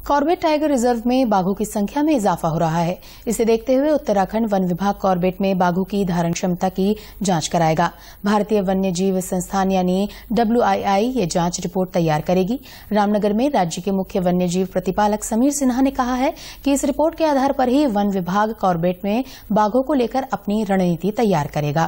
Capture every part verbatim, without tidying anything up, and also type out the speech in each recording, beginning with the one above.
Corbett tiger reserve में बाघों की संख्या में इजाफा हो रहा है। इसे देखते हुए उत्तराखंड वन विभाग कॉर्बेट में बाघों की धारण क्षमता की जांच कराएगा। भारतीय वन्य जीव संस्थान यानी डब्ल्यू आई आई ये जांच रिपोर्ट तैयार करेगी। रामनगर में राज्य के मुख्य वन्य जीव प्रतिपालक समीर सिन्हा ने कहा है कि इस रिपोर्ट के आधार पर ही वन विभाग कॉर्बेट में बाघों को लेकर अपनी रणनीति तैयार करेगा।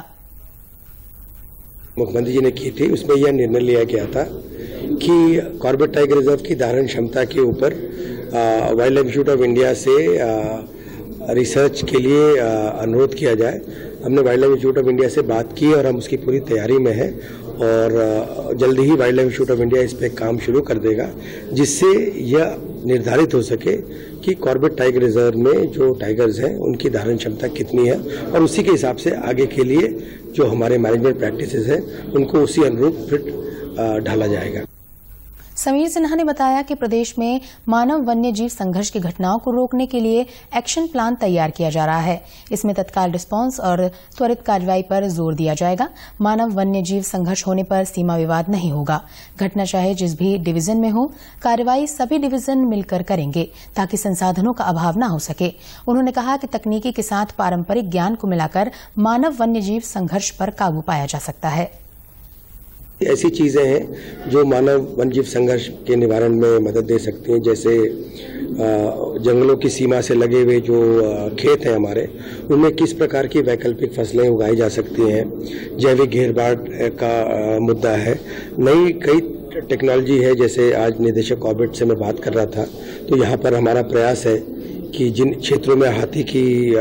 मुख्यमंत्री जी ने की थी, उसमें यह निर्णय लिया गया था कि कॉर्बेट टाइगर रिजर्व की धारण क्षमता के ऊपर wildlife institute of India से आ, रिसर्च के लिए अनुरोध किया जाए। हमने wildlife institute of India से बात की और हम उसकी पूरी तैयारी में हैं और जल्दी ही wildlife institute of India इस पे काम शुरू कर देगा, जिससे यह निर्धारित हो सके कि कॉर्बेट टाइगर रिजर्व में जो टाइगर्स हैं उनकी धारण क्षमता कितनी है और उसी के हिसाब से आगे के लिए जो हमारे मैनेजमेंट प्रैक्टिसेस हैं उनको उसी अनुरूप फिट ढाला जाएगा। समीर सिन्हा ने बताया कि प्रदेश में मानव वन्य जीव संघर्ष की घटनाओं को रोकने के लिए एक्शन प्लान तैयार किया जा रहा है। इसमें तत्काल रिस्पांस और त्वरित कार्रवाई पर जोर दिया जाएगा। मानव वन्य जीव संघर्ष होने पर सीमा विवाद नहीं होगा। घटना चाहे जिस भी डिवीजन में हो, कार्रवाई सभी डिवीजन मिलकर करेंगे ताकि संसाधनों का अभाव न हो सके। उन्होंने कहा कि तकनीकी के साथ पारंपरिक ज्ञान को मिलाकर मानव वन्य जीव संघर्ष पर काबू पाया जा सकता है। ऐसी चीजें हैं जो मानव वन्यजीव संघर्ष के निवारण में मदद दे सकती हैं, जैसे जंगलों की सीमा से लगे हुए जो खेत हैं हमारे, उनमें किस प्रकार की वैकल्पिक फसलें उगाई जा सकती हैं। जैविक घेरबाड़ का मुद्दा है। नई कई टेक्नोलॉजी है, जैसे आज निदेशक कॉर्बेट से मैं बात कर रहा था, तो यहाँ पर हमारा प्रयास है कि जिन क्षेत्रों में हाथी की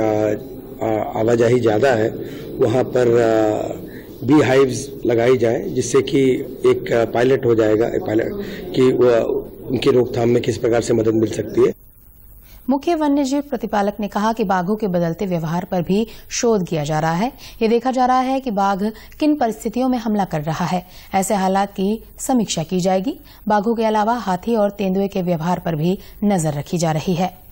आवाजाही ज्यादा है वहाँ पर बी हाइव्स लगाई जाए, जिससे कि एक पायलट हो जाएगा पायलट कि उनकी रोकथाम में किस प्रकार से मदद मिल सकती है। मुख्य वन्यजीव प्रतिपालक ने कहा कि बाघों के बदलते व्यवहार पर भी शोध किया जा रहा है। ये देखा जा रहा है कि बाघ किन परिस्थितियों में हमला कर रहा है। ऐसे हालात की समीक्षा की जाएगी। बाघों के अलावा हाथी और तेंदुए के व्यवहार पर भी नजर रखी जा रही है।